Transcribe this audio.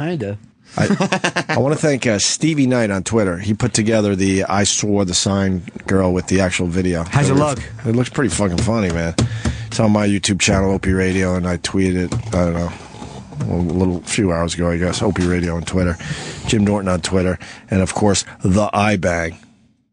Kinda. I want to thank Stevie Knight on Twitter. He put together the I Saw the Sign girl with the actual video. How's it look? It looks pretty fucking funny, man. It's on my YouTube channel, Opie Radio, and I tweeted it, I don't know, a few hours ago, I guess. Opie Radio on Twitter. Jim Norton on Twitter. And, of course, The Eye Bang.